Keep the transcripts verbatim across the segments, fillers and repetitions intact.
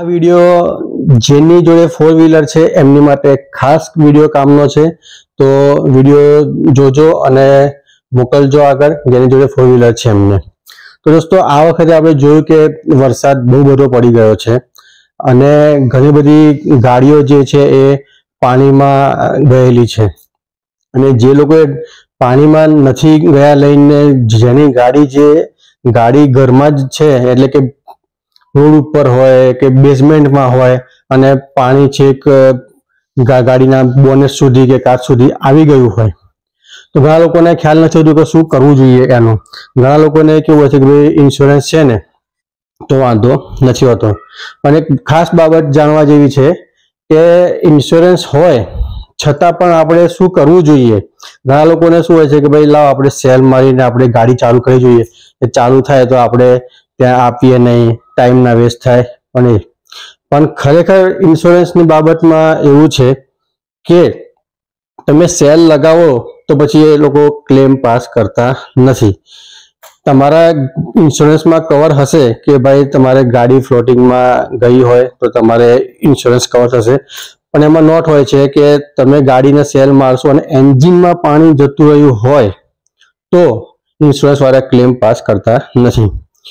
આ વિડિયો જેની જોડે ફોર વ્હીલર છે એમની માટે ખાસ વિડિયો કામનો છે, તો વિડિયો જોજો અને મોકલજો આગળ જેની જોડે ફોર વ્હીલર છે એમને। તો દોસ્તો, આ વખતે આપણે જોયું કે વરસાદ બહુ બધો પડી ગયો છે અને ઘણી બધી ગાડીઓ જે છે એ પાણીમાં ગયેલી છે અને જે લોકો પાણીમાં નથી ગયા લઈને જેની ગાડી જે ગાડી ઘરમાં જ છે એટલે કે રોડ ઉપર હોય કે બેઝમેન્ટમાં હોય અને પાણી છેક ગાડીના બોનેટ સુધી કે કાચ સુધી આવી ગયું હોય તો ઘણા લોકોને ખ્યાલ નથી હોતું કે શું કરવું જોઈએ એનું। ઘણા લોકોને કેવું હોય છે કે ભાઈ ઇન્સ્યોરન્સ છે ને તો વાંધો નથી હોતો, પણ એક ખાસ બાબત જાણવા જેવી છે કે ઇન્સ્યોરન્સ હોય છતાં પણ આપણે શું કરવું જોઈએ। ઘણા લોકોને શું હોય છે કે ભાઈ લાવ આપણે સેલ મારીને આપણે ગાડી ચાલુ કરી જોઈએ, ચાલુ થાય તો આપણે ત્યાં આપીએ નહીં, ટાઈમ ના વેસ્ટ થાય, પણ પણ ખરેખર ઇન્સ્યોરન્સની બાબતમાં એવું છે કે તમે સેલ લગાવો તો પછી એ લોકો ક્લેમ પાસ કરતા નથી। તમારા ઇન્સ્યોરન્સમાં કવર હશે કે ભાઈ તમારે ગાડી ફ્લોટિંગમાં ગઈ હોય તો તમારે ઇન્સ્યોરન્સ કવર થશે, પણ એમાં નોટ હોય છે કે તમે ગાડીને સેલ મારશો અને એન્જિનમાં પાણી જતું રહ્યું હોય તો ઇન્સ્યોરન્સ વાળા ક્લેમ પાસ કરતા નથી।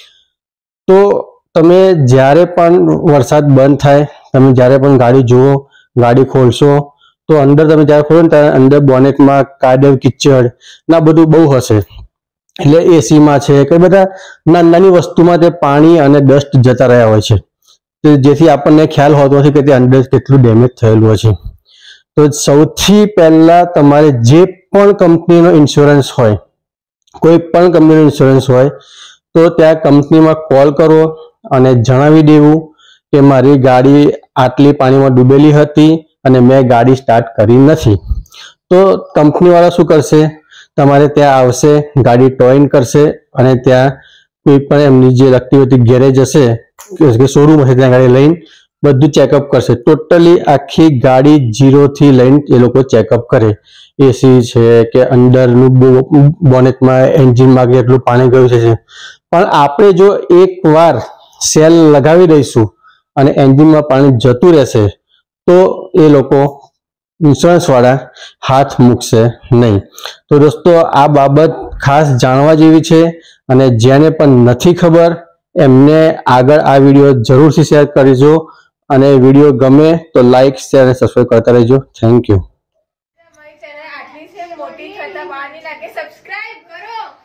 તો તમે જ્યારે પણ વરસાદ બંધ થાય, તમે જ્યારે પણ ગાડી જુઓ, ગાડી ખોલશો તો અંદર તમે જ્યારે ખોલો ને ત્યારે અંદર બોનેટમાં કાદવ કિચડ ના બધું બહુ હશે, એટલે એસીમાં છે કે બધા નાની નાની વસ્તુમાં તે પાણી અને ડસ્ટ જતા રહ્યા હોય છે, તો જેથી આપણને ખ્યાલ હોતો નથી કે તે અંદર કેટલું ડેમેજ થયેલું હશે। તો સૌથી પહેલા તમારે જે પણ કંપનીનો ઇન્સ્યોરન્સ હોય, કોઈ પણ કંપનીનો ઇન્સ્યોરન્સ હોય તો ત્યાં કંપનીમાં કોલ કરો અને જણાવી દેવું કે મારી ગાડી આટલી પાણીમાં ડૂબેલી હતી અને મેં ગાડી સ્ટાર્ટ કરી નથી। તો કંપનીવાળા શું કરશે, તમારે ત્યાં આવશે, ગાડી ટોઈન કરશે અને ત્યાં કોઈ પણ એમની જે લગતી હોતી ગેરેજ હશે કે શોરૂમ હશે ત્યાં ગાડી લઈને બધું ચેકઅપ કરશે। ટોટલી આખી ગાડી જીરોથી લઈને એ લોકો ચેકઅપ કરે, એસી છે કે અંદરનું બોનેટમાં એન્જિનમાં કેટલું પાણી ગયું છે। પણ આપણે જો એકવાર સેલ લગાવી દઈશું અને એન્જિનમાં પાણી જતું રહેશે તો એ લોકો ઇન્સ્યોરન્સ વાળા હાથ મૂકશે નહીં। તો દોસ્તો, આ બાબત ખાસ જાણવા જેવી છે અને જેને પણ નથી ખબર એમને આગળ આ વિડીયો જરૂરથી શેર કરજો અને વિડીયો ગમે તો લાઈક, શેર અને સબસ્ક્રાઇબ કરતા રહેજો। Thank you. हमारी चैनल आटली से मोटी छता बाहर नहीं लाके सब्सक्राइब करो।